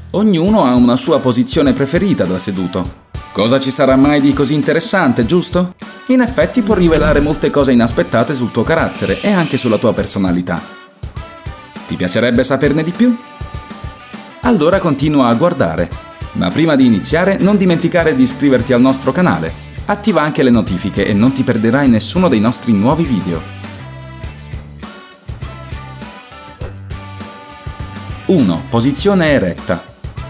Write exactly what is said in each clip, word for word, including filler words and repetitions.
Ognuno ha una sua posizione preferita da seduto. Cosa ci sarà mai di così interessante, giusto? In effetti può rivelare molte cose inaspettate sul tuo carattere e anche sulla tua personalità. Ti piacerebbe saperne di più? Allora continua a guardare, ma prima di iniziare non dimenticare di iscriverti al nostro canale. Attiva anche le notifiche e non ti perderai nessuno dei nostri nuovi video. uno. Posizione eretta.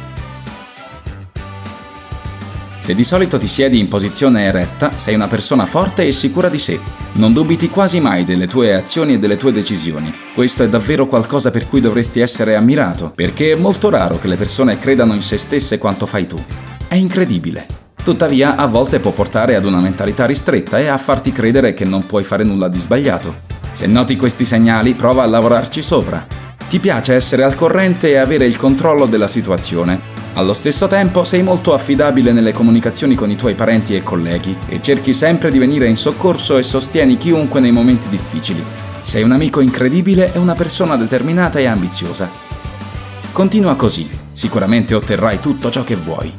Se di solito ti siedi in posizione eretta, sei una persona forte e sicura di sé. Non dubiti quasi mai delle tue azioni e delle tue decisioni. Questo è davvero qualcosa per cui dovresti essere ammirato, perché è molto raro che le persone credano in se stesse quanto fai tu. È incredibile. Tuttavia, a volte può portare ad una mentalità ristretta e a farti credere che non puoi fare nulla di sbagliato. Se noti questi segnali, prova a lavorarci sopra. Ti piace essere al corrente e avere il controllo della situazione. Allo stesso tempo sei molto affidabile nelle comunicazioni con i tuoi parenti e colleghi e cerchi sempre di venire in soccorso e sostieni chiunque nei momenti difficili. Sei un amico incredibile e una persona determinata e ambiziosa. Continua così, sicuramente otterrai tutto ciò che vuoi.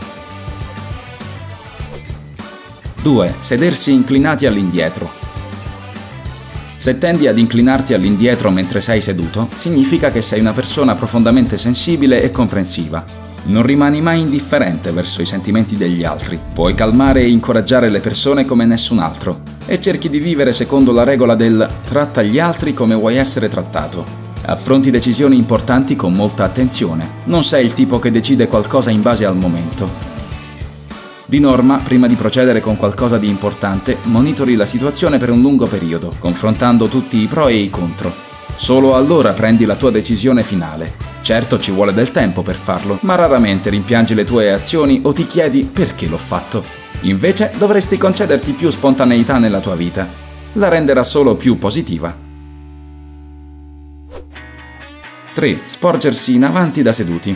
due. Sedersi inclinati all'indietro. Se tendi ad inclinarti all'indietro mentre sei seduto, significa che sei una persona profondamente sensibile e comprensiva. Non rimani mai indifferente verso i sentimenti degli altri. Puoi calmare e incoraggiare le persone come nessun altro. E cerchi di vivere secondo la regola del tratta gli altri come vuoi essere trattato. Affronti decisioni importanti con molta attenzione. Non sei il tipo che decide qualcosa in base al momento. Di norma, prima di procedere con qualcosa di importante, monitori la situazione per un lungo periodo, confrontando tutti i pro e i contro. Solo allora prendi la tua decisione finale. Certo ci vuole del tempo per farlo, ma raramente rimpiangi le tue azioni o ti chiedi perché l'ho fatto. Invece dovresti concederti più spontaneità nella tua vita. La renderà solo più positiva. tre. Sporgersi in avanti da seduti.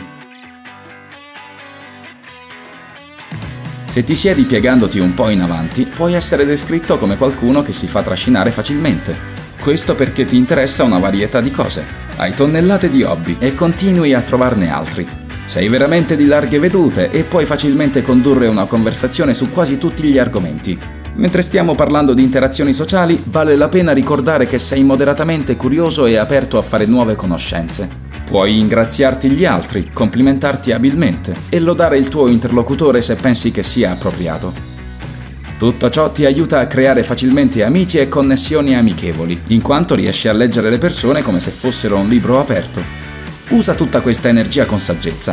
Se ti siedi piegandoti un po' in avanti, puoi essere descritto come qualcuno che si fa trascinare facilmente. Questo perché ti interessa una varietà di cose. Hai tonnellate di hobby e continui a trovarne altri. Sei veramente di larghe vedute e puoi facilmente condurre una conversazione su quasi tutti gli argomenti. Mentre stiamo parlando di interazioni sociali, vale la pena ricordare che sei moderatamente curioso e aperto a fare nuove conoscenze. Puoi ingraziarti gli altri, complimentarti abilmente e lodare il tuo interlocutore se pensi che sia appropriato. Tutto ciò ti aiuta a creare facilmente amici e connessioni amichevoli, in quanto riesci a leggere le persone come se fossero un libro aperto. Usa tutta questa energia con saggezza.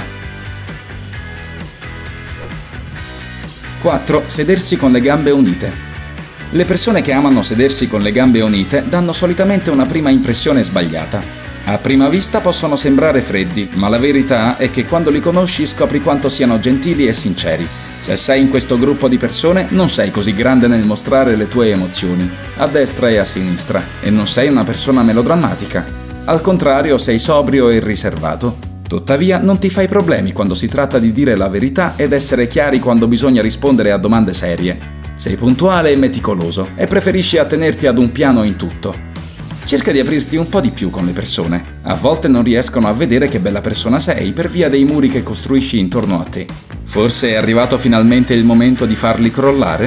quattro. Sedersi con le gambe unite. Le persone che amano sedersi con le gambe unite danno solitamente una prima impressione sbagliata. A prima vista possono sembrare freddi, ma la verità è che quando li conosci scopri quanto siano gentili e sinceri. Se sei in questo gruppo di persone, non sei così grande nel mostrare le tue emozioni, a destra e a sinistra, e non sei una persona melodrammatica. Al contrario, sei sobrio e riservato. Tuttavia, non ti fai problemi quando si tratta di dire la verità ed essere chiari quando bisogna rispondere a domande serie. Sei puntuale e meticoloso, e preferisci attenerti ad un piano in tutto. Cerca di aprirti un po' di più con le persone. A volte non riescono a vedere che bella persona sei per via dei muri che costruisci intorno a te. Forse è arrivato finalmente il momento di farli crollare?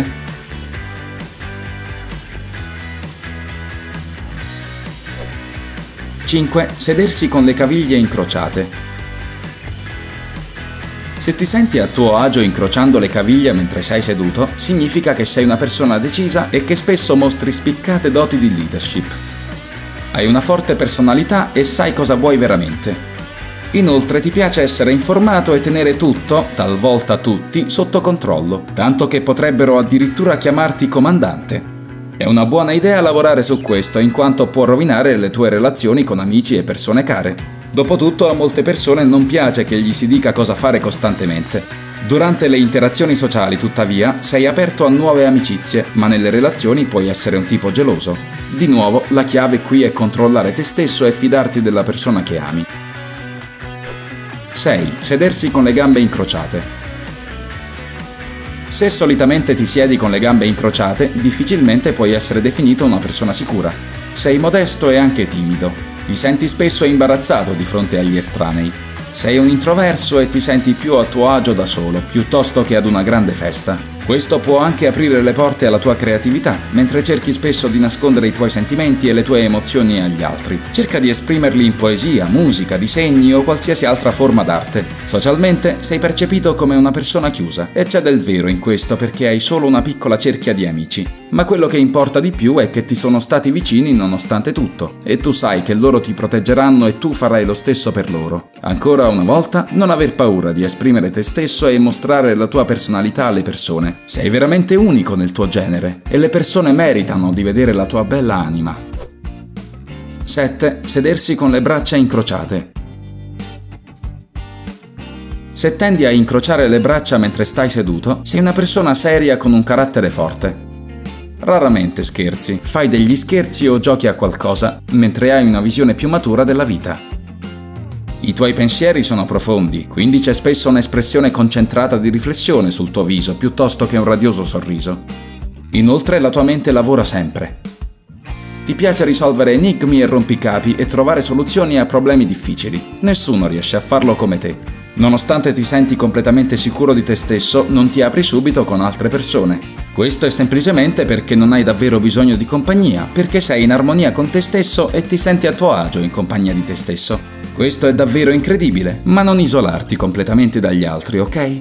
cinque. Sedersi con le caviglie incrociate. Se ti senti a tuo agio incrociando le caviglie mentre sei seduto, significa che sei una persona decisa e che spesso mostri spiccate doti di leadership. Hai una forte personalità e sai cosa vuoi veramente. Inoltre ti piace essere informato e tenere tutto, talvolta tutti, sotto controllo, tanto che potrebbero addirittura chiamarti comandante. È una buona idea lavorare su questo, in quanto può rovinare le tue relazioni con amici e persone care. Dopotutto a molte persone non piace che gli si dica cosa fare costantemente. Durante le interazioni sociali, tuttavia, sei aperto a nuove amicizie, ma nelle relazioni puoi essere un tipo geloso. Di nuovo, la chiave qui è controllare te stesso e fidarti della persona che ami. sei. Sedersi con le gambe incrociate. Se solitamente ti siedi con le gambe incrociate, difficilmente puoi essere definito una persona sicura. Sei modesto e anche timido. Ti senti spesso imbarazzato di fronte agli estranei. Sei un introverso e ti senti più a tuo agio da solo, piuttosto che ad una grande festa. Questo può anche aprire le porte alla tua creatività, mentre cerchi spesso di nascondere i tuoi sentimenti e le tue emozioni agli altri. Cerca di esprimerli in poesia, musica, disegni o qualsiasi altra forma d'arte. Socialmente sei percepito come una persona chiusa, e c'è del vero in questo perché hai solo una piccola cerchia di amici. Ma quello che importa di più è che ti sono stati vicini nonostante tutto, e tu sai che loro ti proteggeranno e tu farai lo stesso per loro. Ancora una volta, non aver paura di esprimere te stesso e mostrare la tua personalità alle persone. Sei veramente unico nel tuo genere e le persone meritano di vedere la tua bella anima. sette. Sedersi con le braccia incrociate. Se tendi a incrociare le braccia mentre stai seduto, sei una persona seria con un carattere forte. Raramente scherzi, fai degli scherzi o giochi a qualcosa, mentre hai una visione più matura della vita. I tuoi pensieri sono profondi, quindi c'è spesso un'espressione concentrata di riflessione sul tuo viso, piuttosto che un radioso sorriso. Inoltre la tua mente lavora sempre. Ti piace risolvere enigmi e rompicapi e trovare soluzioni a problemi difficili. Nessuno riesce a farlo come te. Nonostante ti senti completamente sicuro di te stesso, non ti apri subito con altre persone. Questo è semplicemente perché non hai davvero bisogno di compagnia, perché sei in armonia con te stesso e ti senti a tuo agio in compagnia di te stesso. Questo è davvero incredibile, ma non isolarti completamente dagli altri, ok?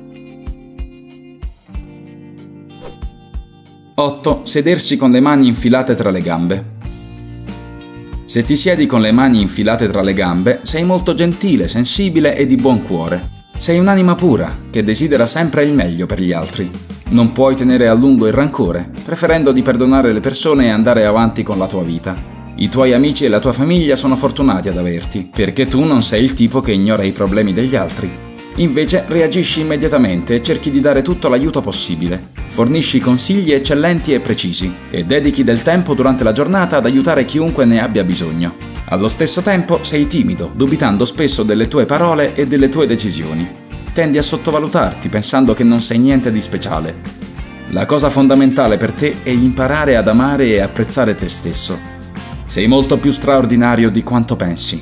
otto. Sedersi con le mani infilate tra le gambe. Se ti siedi con le mani infilate tra le gambe, sei molto gentile, sensibile e di buon cuore. Sei un'anima pura, che desidera sempre il meglio per gli altri. Non puoi tenere a lungo il rancore, preferendo di perdonare le persone e andare avanti con la tua vita. I tuoi amici e la tua famiglia sono fortunati ad averti, perché tu non sei il tipo che ignora i problemi degli altri. Invece reagisci immediatamente e cerchi di dare tutto l'aiuto possibile. Fornisci consigli eccellenti e precisi e dedichi del tempo durante la giornata ad aiutare chiunque ne abbia bisogno. Allo stesso tempo sei timido, dubitando spesso delle tue parole e delle tue decisioni. Tendi a sottovalutarti pensando che non sei niente di speciale. La cosa fondamentale per te è imparare ad amare e apprezzare te stesso. Sei molto più straordinario di quanto pensi.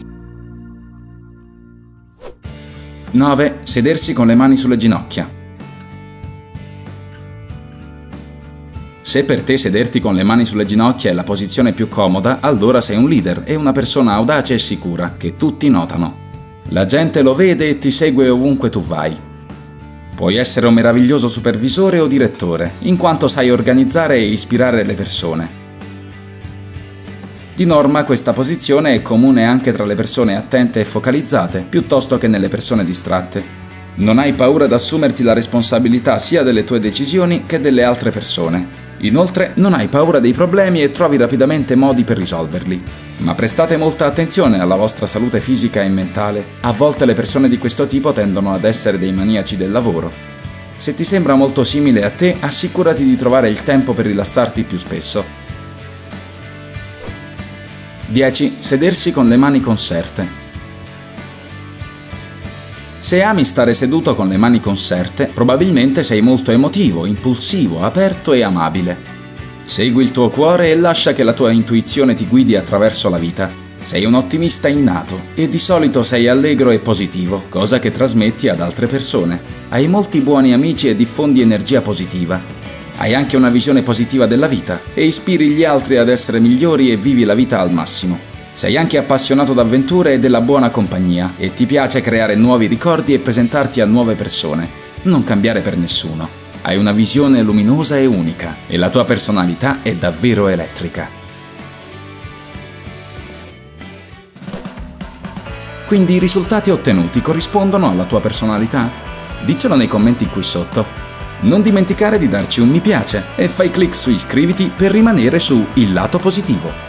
nove. Sedersi con le mani sulle ginocchia. Se per te sederti con le mani sulle ginocchia è la posizione più comoda, allora sei un leader e una persona audace e sicura, che tutti notano. La gente lo vede e ti segue ovunque tu vai. Puoi essere un meraviglioso supervisore o direttore, in quanto sai organizzare e ispirare le persone. Di norma questa posizione è comune anche tra le persone attente e focalizzate, piuttosto che nelle persone distratte. Non hai paura ad assumerti la responsabilità sia delle tue decisioni che delle altre persone. Inoltre non hai paura dei problemi e trovi rapidamente modi per risolverli. Ma prestate molta attenzione alla vostra salute fisica e mentale. A volte le persone di questo tipo tendono ad essere dei maniaci del lavoro. Se ti sembra molto simile a te, assicurati di trovare il tempo per rilassarti più spesso. dieci. Sedersi con le mani conserte. Se ami stare seduto con le mani conserte, probabilmente sei molto emotivo, impulsivo, aperto e amabile. Segui il tuo cuore e lascia che la tua intuizione ti guidi attraverso la vita. Sei un ottimista innato e di solito sei allegro e positivo, cosa che trasmetti ad altre persone. Hai molti buoni amici e diffondi energia positiva. Hai anche una visione positiva della vita e ispiri gli altri ad essere migliori e vivi la vita al massimo. Sei anche appassionato d'avventure e della buona compagnia e ti piace creare nuovi ricordi e presentarti a nuove persone. Non cambiare per nessuno. Hai una visione luminosa e unica e la tua personalità è davvero elettrica. Quindi i risultati ottenuti corrispondono alla tua personalità? Diccelo nei commenti qui sotto. Non dimenticare di darci un mi piace e fai clic su iscriviti per rimanere su Il Lato Positivo.